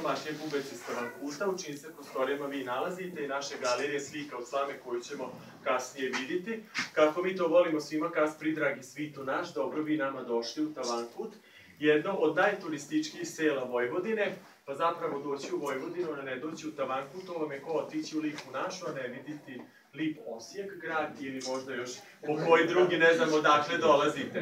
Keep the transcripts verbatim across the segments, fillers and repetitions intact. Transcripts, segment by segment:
najsiromašnije publici Tavankuta, u čijim se prostorijama vi nalazite i naše galerije slika od slame koju ćemo kasnije vidjeti. Kako mi to volimo svima kas pridragi svitu naš, dobro bi nama došli u Tavankut, jedno od najturističkih sela Vojvodine, pa zapravo doći u Vojvodinu, a ne doći u Tavankut, to vam je ko otići u Lipu našu, a ne vidjeti Lip Osijek grad ili možda još po koji drugi, ne znam odakle dolazite.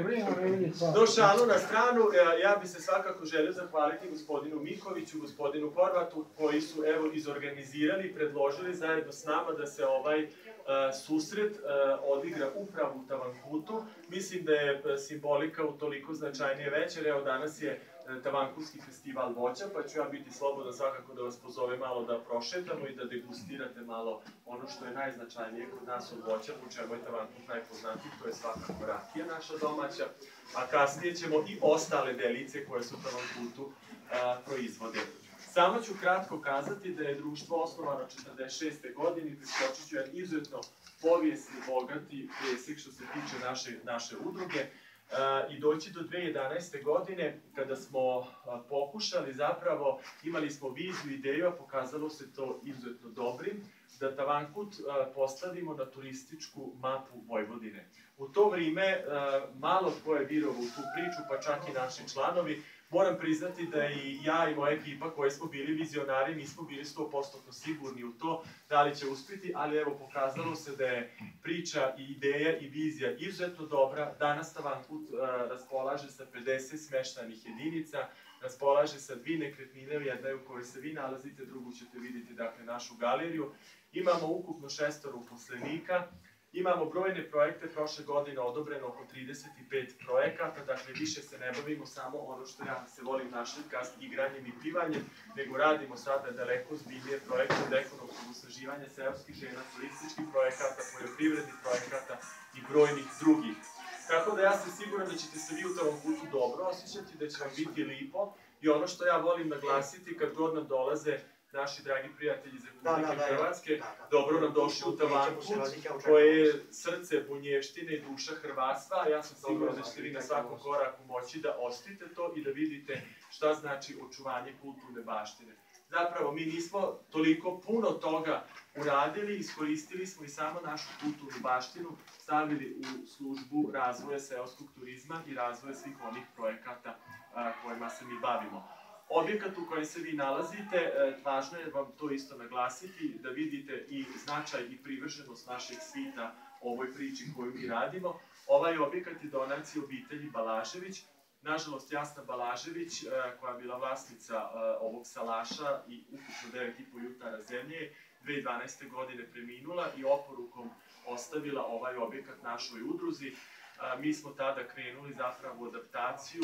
No šalu na stranu, ja bi se svakako želio zahvaliti gospodinu Mikoviću, gospodinu Horvatu, koji su evo izorganizirali i predložili zajedno s nama da se ovaj uh, susret uh, odigra upravo u Tavankutu. Mislim da je simbolika utoliko značajnije večer, evo danas je Tavankutski festival voća, pa ću ja biti slobodan svakako da vas pozove malo da prošetamo i da degustirate malo ono što je najznačajnije kod nas od voća, po čemu je Tavankut najpoznatiji, to je svakako rakija naša domaća, a kasnije ćemo i ostale delice koje su u Tavankutu proizvode. Samo ću kratko kazati da je društvo osnovano četrdeset šeste godine i priskočit ću jedan izuzetno povijesni, bogati presjek što se tiče naše, naše udruge. Uh, i doći do dve hiljade jedanaeste. godine kada smo uh, pokušali, zapravo imali smo viziju, ideju, a pokazalo se to izuzetno dobrim, da Tavankut uh, postavimo na turističku mapu Vojvodine. U to vrijeme uh, malo tko je vjerovao u tu priču, pa čak i naši članovi. Moram priznati da i ja i moja ekipa koji smo bili vizionari nismo bili sto posto sigurni u to da li će uspjeti, ali evo pokazalo se da je priča i ideja i vizija izuzetno dobra. Danas Tavankut uh, raspolaže sa pedeset smještajnih jedinica, raspolaže sa dvije nekretnine, jedna u kojoj se vi nalazite, drugu ćete vidjeti, dakle, našu galeriju. Imamo ukupno šestoro uposlenika. Imamo brojne projekte, prošle godine odobreno oko trideset pet projekata, dakle više se ne bavimo samo ono što ja se volim našlikast, igranjem i pivanjem, nego radimo sada daleko zbiljnije projekte od ekonomskog osnaživanja seoskih žena, turističkih projekata, poljoprivrednih projekata i brojnih drugih. Tako da ja sam siguran da ćete se vi u Tavankutu dobro osjećati, da će vam biti lipo i ono što ja volim naglasiti kad god nam dolaze naši dragi prijatelji iz Republike Hrvatske, dobro nam došli u Tavankut, koje je srce bunještine i duša hrvatstva. Ja sam siguran da ćete vi na svakom koraku moći da ostite to i da vidite šta znači očuvanje kulturne baštine. Zapravo, mi nismo toliko puno toga uradili, iskoristili smo i samo našu kulturnu baštinu, stavili u službu razvoja seoskog turizma i razvoja svih onih projekata kojima se mi bavimo. Objekat u kojem se vi nalazite, važno je vam to isto naglasiti, da vidite i značaj i privrženost našeg svita ovoj priči koju mi radimo. Ovaj objekat je donacija obitelji Balažević. Nažalost, Jasna Balažević, koja je bila vlasnica ovog salaša i ukupno devet i po jutara zemlje, dve hiljade dvanaeste. godine preminula i oporukom ostavila ovaj objekat našoj udruzi. Mi smo tada krenuli zapravo u adaptaciju,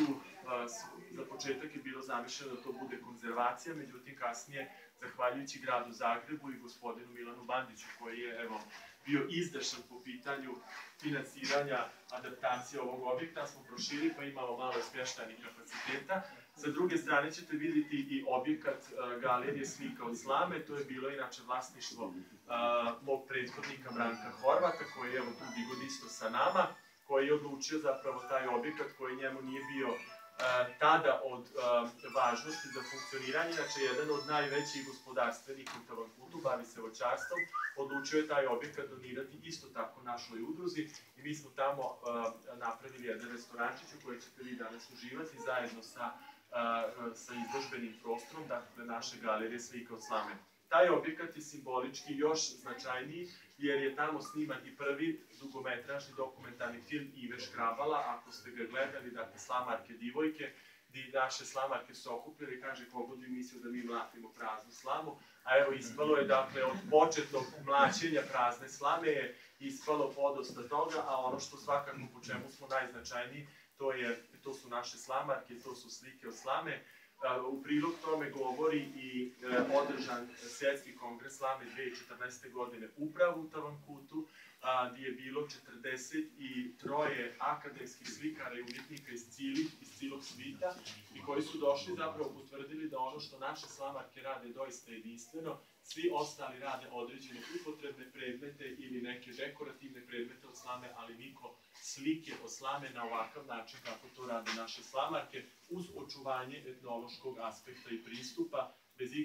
za početak je bilo zamišljeno da to bude konzervacija, međutim kasnije, zahvaljujući gradu Zagrebu i gospodinu Milanu Bandiću, koji je evo, bio izdašan po pitanju finansiranja adaptacije ovog objekta, smo prošili pa imamo malo smještajnih kapaciteta. Sa druge strane ćete vidjeti i objekat galerije slika od slame, to je bilo inače vlasništvo mog prethodnika Branka Horvata, koji je evo tu digodisto sa nama, koji je odlučio zapravo taj objekat koji njemu nije bio uh, tada od uh, važnosti za funkcioniranje, znači jedan od najvećih gospodarstvenika u Tavankutu, bavi se voćarstvom, odlučio je taj objekat donirati isto tako našoj udruzi i mi smo tamo uh, napravili jedan restorančić u kojoj ćete vi danas uživati zajedno sa, uh, sa izložbenim prostorom, dakle naše galerije slika od slame. Taj objekat je simbolički još značajniji jer je tamo sniman i prvi dugometražni dokumentarni film Ive Škrabala, ako ste ga gledali, dakle Slamarke divojke, gdje naše slamarke su okupili i kaže kogo bi mislio da mi mlatimo praznu slamu, a evo ispalo je dakle od početnog mlaćenja prazne slame je ispalo podosta toga, a ono što svakako po čemu smo najznačajniji, to, je, to su naše slamarke, to su slike od slame. U prilog tome govori i održan svjetski kongres slame dve hiljade četrnaeste. godine upravo u Tavankutu, gdje je bilo četrdeset tri akademskih slikara i umjetnika iz cijelih, iz cijelog svita i koji su došli zapravo potvrdili da ono što naše slamarke rade doista jedinstveno, svi ostali rade određene upotrebne predmete ili neke dekorativne predmete od slame, ali niko slike od slame na ovakav način kako to rade naše slamarke, uz očuvanje etnološkog aspekta i pristupa, bez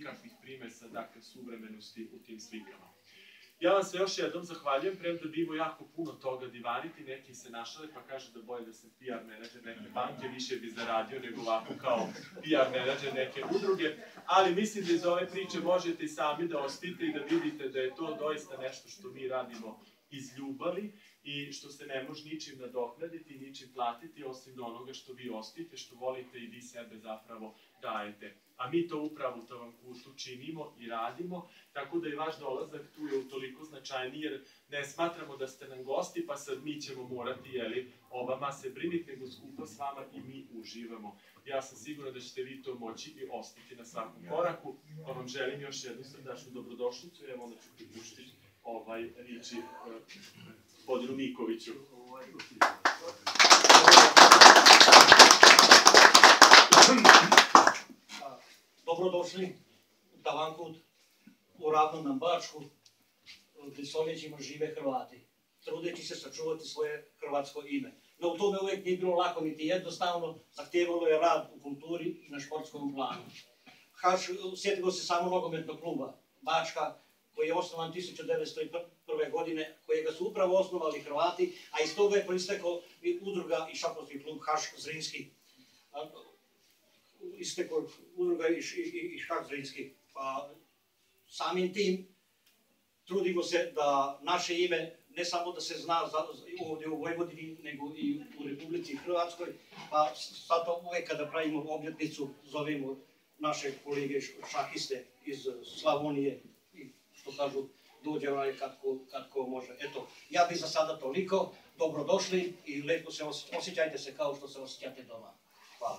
primesa, dakle, suvremenosti u tim slikama. Ja vam se još jednom zahvaljujem, premda bi imao jako puno toga divaniti, neki se našale pa kaže da bolje da sam P R menadžer neke banke, više bi zaradio nego ovako kao P R menadžer neke udruge, ali mislim da iz ove priče možete i sami da ostite i da vidite da je to doista nešto što mi radimo iz ljubavi i što se ne može ničim nadoknaditi, ničim platiti, osim do onoga što vi ostite, što volite i vi sebe zapravo dajete. A mi to upravo u Tavankutu činimo i radimo, tako da i vaš dolazak tu je utoliko značajniji, jer ne smatramo da ste nam gosti, pa sad mi ćemo morati, jeli, o vama se briniti, nego skupa s vama i mi uživamo. Ja sam siguran da ćete vi to moći i ostati na svakom koraku, pa vam želim još jednu srdačnu dobrodošlicu, evo onda ću pripuštiti ovaj riči gospodinu Mikoviću. Dobrodošli u Tavankut, u ravnom Bačku, gdje stoljećima žive Hrvati, trudeći se sačuvati svoje hrvatsko ime. No u tome uvijek nije bilo lako niti jednostavno, zahtijevalo je rad u kulturi i na športskom planu. Haš, sjetimo se samo nogometnog kluba Bačka, koji je osnovan tisuću devetsto prve. godine, kojega su upravo osnovali Hrvati, a iz toga je proistekao i udruga i šahovski klub Haš Zrinski. Istekao udruga i Haš Zrinski. Pa samim tim trudimo se da naše ime ne samo da se zna ovdje u Vojvodini, nego i u Republici Hrvatskoj, pa zato uvek kada pravimo obljetnicu zovemo naše kolege šahiste iz Slavonije i što kažu dođe onaj kad ko može. Eto, ja bih za sada toliko, dobrodošli i lepo se osjećajte se kao što se osjećate doma. Hvala.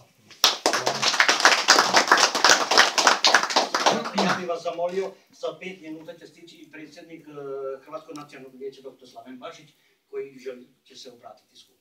Ja bih vas zamolio, za pet minuta će stići i predsjednik Hrvatskog nacionalnog vijeća doktor Slaven Bašić, koji će se obratiti skupu.